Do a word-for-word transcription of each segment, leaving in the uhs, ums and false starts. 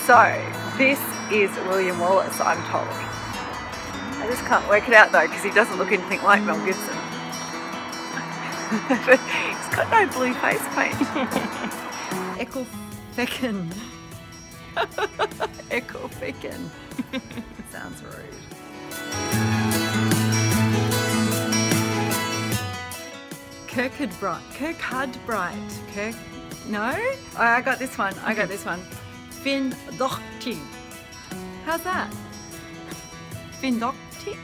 So, this is William Wallace, I'm told. I just can't work it out though, because he doesn't look anything like Mel Gibson. He's got no blue face paint. Echo Fecken. Echo Fecken. Sounds rude. Kirkcudbright. Kirkcudbright. Kirk. No? Oh, I got this one. I got this one. Findochty. How's that? Findochty?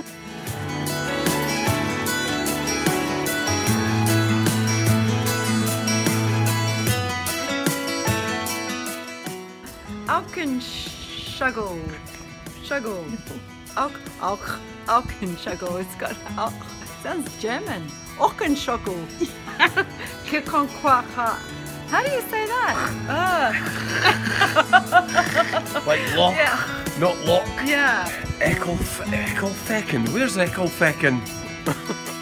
Aukenschuggle. Shuggle. Auk, auk, Aukenschuggle. It's got auk. Sounds German. Aukenschuggle. Kirkonquacha. How do you say that? Uh. Like lock, Yeah. not lock. Yeah. Echo, Echo Fecken. Where's Echo Fecken?